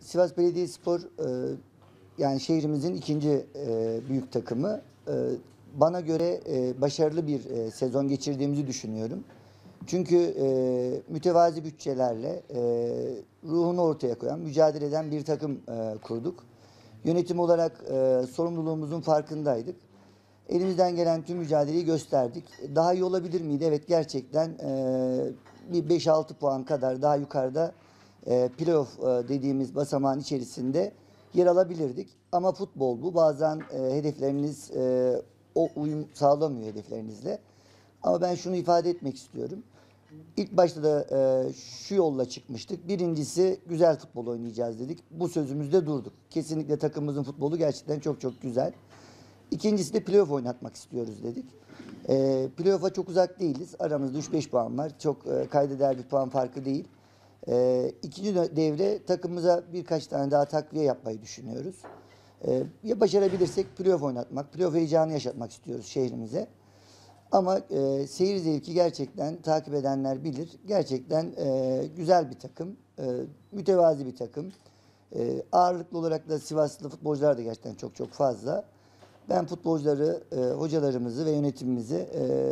Sivas Belediyespor yani şehrimizin ikinci büyük takımı. Bana göre başarılı bir sezon geçirdiğimizi düşünüyorum. Çünkü mütevazi bütçelerle ruhunu ortaya koyan, mücadele eden bir takım kurduk. Yönetim olarak sorumluluğumuzun farkındaydık. Elimizden gelen tüm mücadeleyi gösterdik. Daha iyi olabilir miydi? Evet, gerçekten bir 5-6 puan kadar daha yukarıda playoff dediğimiz basamağın içerisinde yer alabilirdik. Ama futbol bu. Bazen hedefleriniz o uyum sağlamıyor hedeflerinizle. Ama ben şunu ifade etmek istiyorum. İlk başta da şu yolla çıkmıştık. Birincisi, güzel futbol oynayacağız dedik. Bu sözümüzde durduk. Kesinlikle takımımızın futbolu gerçekten çok çok güzel. İkincisi de playoff oynatmak istiyoruz dedik. Playoff'a çok uzak değiliz. Aramızda 3-5 puan var. Çok kaydeder bir puan farkı değil. İkinci devre takımımıza birkaç tane daha takviye yapmayı düşünüyoruz. Ya başarabilirsek playoff oynatmak, playoff heyecanı yaşatmak istiyoruz şehrimize. Ama seyir zevki gerçekten takip edenler bilir. Gerçekten güzel bir takım, mütevazi bir takım. Ağırlıklı olarak da Sivaslı futbolcular da gerçekten çok çok fazla. Ben futbolcuları, hocalarımızı ve yönetimimizi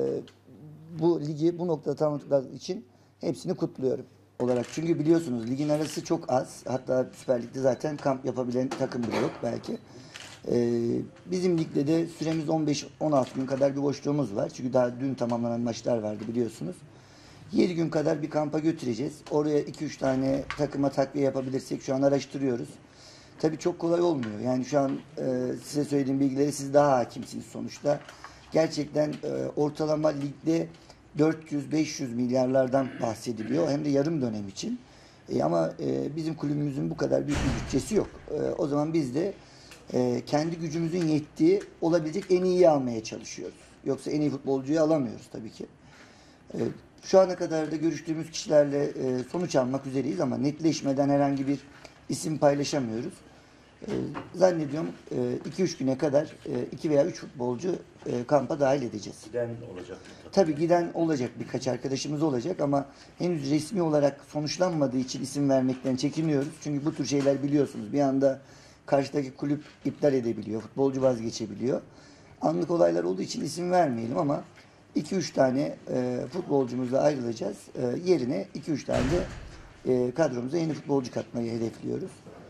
bu ligi bu noktada tamamladıkları için hepsini kutluyorum olarak. Çünkü biliyorsunuz ligin arası çok az. Hatta Süper Lig'de zaten kamp yapabilen takım bile yok belki. Bizim ligde de süremiz 15-16 gün kadar bir boşluğumuz var. Çünkü daha dün tamamlanan maçlar vardı biliyorsunuz. 7 gün kadar bir kampa götüreceğiz. Oraya 2-3 tane takıma takviye yapabilirsek şu an araştırıyoruz. Tabii çok kolay olmuyor. Yani şu an size söylediğim bilgileri siz daha hakimsiniz sonuçta. Gerçekten ortalama ligde 400-500 milyarlardan bahsediliyor. Hem de yarım dönem için. Ama bizim kulübümüzün bu kadar büyük bir bütçesi yok. O zaman biz de kendi gücümüzün yettiği olabilecek en iyiyi almaya çalışıyoruz. Yoksa en iyi futbolcuyu alamıyoruz tabii ki. Şu ana kadar da görüştüğümüz kişilerle sonuç almak üzereyiz ama netleşmeden herhangi bir isim paylaşamıyoruz. Zannediyorum 2-3 güne kadar 2 veya 3 futbolcu kampa dahil edeceğiz. Giden olacak mı? Tabii giden olacak, birkaç arkadaşımız olacak ama henüz resmi olarak sonuçlanmadığı için isim vermekten çekiniyoruz. Çünkü bu tür şeyler biliyorsunuz bir anda karşıdaki kulüp iptal edebiliyor, futbolcu vazgeçebiliyor. Anlık olaylar olduğu için isim vermeyelim ama 2-3 tane futbolcumuzla ayrılacağız. Yerine 2-3 tane de kadromuza yeni futbolcu katmayı hedefliyoruz.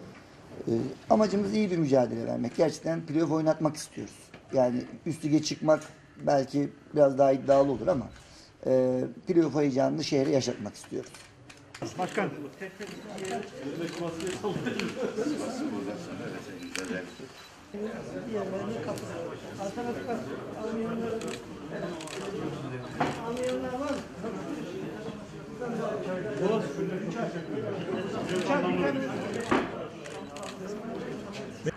Amacımız iyi bir mücadele vermek. Gerçekten playoff oynatmak istiyoruz. Yani üst lige çıkmak belki biraz daha iddialı olur ama playoff heyecanını şehre yaşatmak istiyoruz. Başkan. Almayanlar var mı?